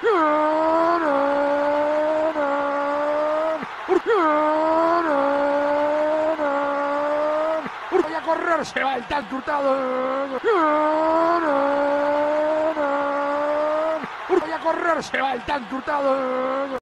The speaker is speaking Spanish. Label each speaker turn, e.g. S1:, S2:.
S1: Voy a correr, se va el tanque Hurtado. Voy a correr, se va el tanque Hurtado.